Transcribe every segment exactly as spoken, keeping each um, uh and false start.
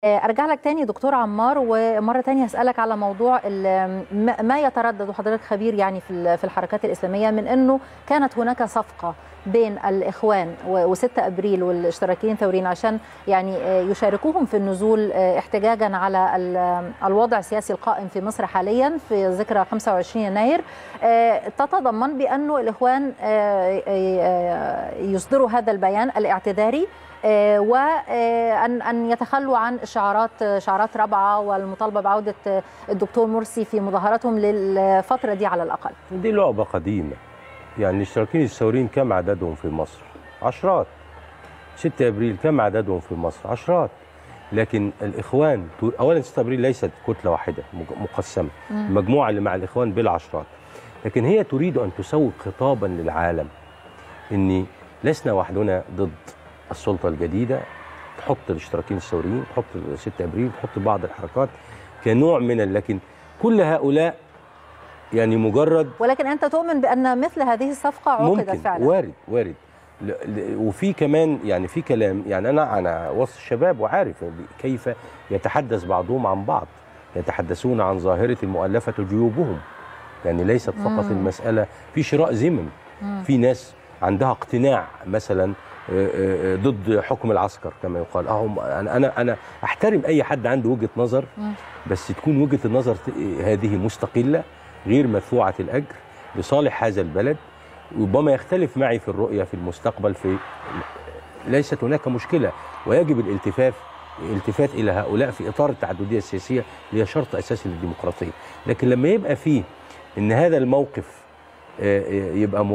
ارجع لك تاني دكتور عمار، ومره تانية هسالك على موضوع ما يتردد، وحضرتك خبير يعني في الحركات الاسلاميه، من انه كانت هناك صفقه بين الاخوان وستة ابريل والاشتراكيين الثوريين عشان يعني يشاركوهم في النزول احتجاجا على الوضع السياسي القائم في مصر حاليا في ذكرى خمسة وعشرين يناير، تتضمن بانه الاخوان يصدروا هذا البيان الاعتذاري وأن أن يتخلوا عن شعارات شعارات رابعة والمطالبة بعودة الدكتور مرسي في مظاهراتهم للفترة دي على الأقل. دي لعبة قديمة، يعني الاشتراكيين الثوريين كم عددهم في مصر؟ عشرات. ستة أبريل كم عددهم في مصر؟ عشرات. لكن الإخوان أولا ستة أبريل ليست كتلة واحدة مقسمة، المجموعة اللي مع الإخوان بالعشرات، لكن هي تريد أن تسوق خطابا للعالم إن لسنا وحدنا ضد السلطة الجديدة، تحط الاشتراكيين الثوريين، تحط ستة أبريل، تحط بعض الحركات كنوع من، لكن كل هؤلاء يعني مجرد. ولكن أنت تؤمن بأن مثل هذه الصفقة عقدت فعلا؟ وارد وارد. وفي كمان يعني في كلام، يعني أنا أنا وسط الشباب وعارف كيف يتحدث بعضهم عن بعض، يتحدثون عن ظاهرة المؤلفة جيوبهم، يعني ليست فقط المسألة في شراء ذمم، في ناس عندها اقتناع مثلا ضد حكم العسكر كما يقال. اهم انا انا انا احترم اي حد عنده وجهه نظر، بس تكون وجهه النظر هذه مستقله غير مدفوعه الاجر لصالح هذا البلد، ربما يختلف معي في الرؤيه في المستقبل، في ليست هناك مشكله، ويجب الالتفاف الالتفات الى هؤلاء في اطار التعدديه السياسيه اللي هي شرط اساسي للديمقراطيه. لكن لما يبقى فيه ان هذا الموقف يبقى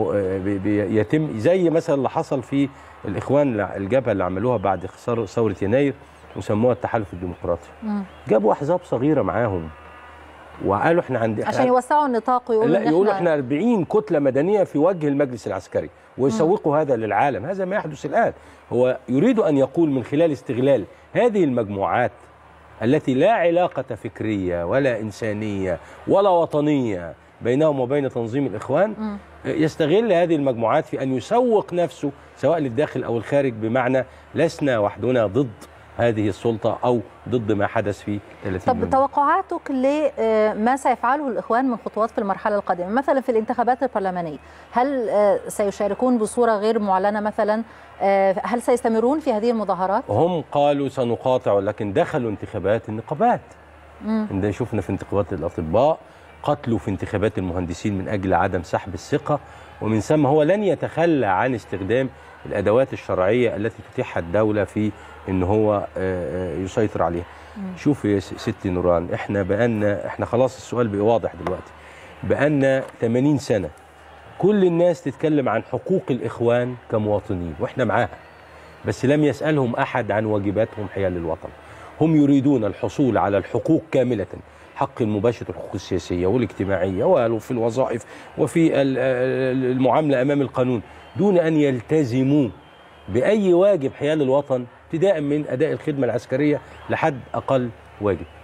يتم زي مثلا اللي حصل في الاخوان، الجبهه اللي عملوها بعد ثوره يناير وسموها التحالف الديمقراطي، جابوا احزاب صغيره معاهم وقالوا احنا عندنا عشان يوسعوا النطاق ويقولوا لا يقولوا احنا أربعين كتله مدنيه في وجه المجلس العسكري، ويسوقوا هذا للعالم. هذا ما يحدث الان، هو يريد ان يقول من خلال استغلال هذه المجموعات التي لا علاقه فكريه ولا انسانيه ولا وطنيه بينهم وبين تنظيم الإخوان، م. يستغل هذه المجموعات في أن يسوق نفسه سواء للداخل أو الخارج، بمعنى لسنا وحدنا ضد هذه السلطة أو ضد ما حدث في ثلاثين يونيو. طب توقعاتك لما سيفعله الإخوان من خطوات في المرحلة القادمة، مثلا في الانتخابات البرلمانية، هل سيشاركون بصورة غير معلنة مثلا؟ هل سيستمرون في هذه المظاهرات؟ هم قالوا سنقاطع، لكن دخلوا انتخابات النقابات. عندما شفنا في انتخابات الأطباء، قتلوا في انتخابات المهندسين من أجل عدم سحب الثقة، ومن ثم هو لن يتخلى عن استخدام الأدوات الشرعية التي تتيحها الدولة في إن هو يسيطر عليها. شوف يا ستي نوران، احنا بقالنا احنا خلاص السؤال بقى واضح دلوقتي، بقالنا ثمانين سنة كل الناس تتكلم عن حقوق الإخوان كمواطنين واحنا معاها، بس لم يسألهم أحد عن واجباتهم حيال الوطن. هم يريدون الحصول على الحقوق كاملة، حق المباشر، الحقوق السياسية والاجتماعية وفي الوظائف وفي المعاملة أمام القانون، دون أن يلتزموا بأي واجب حيال الوطن، ابتداء من أداء الخدمة العسكرية لحد أقل واجب.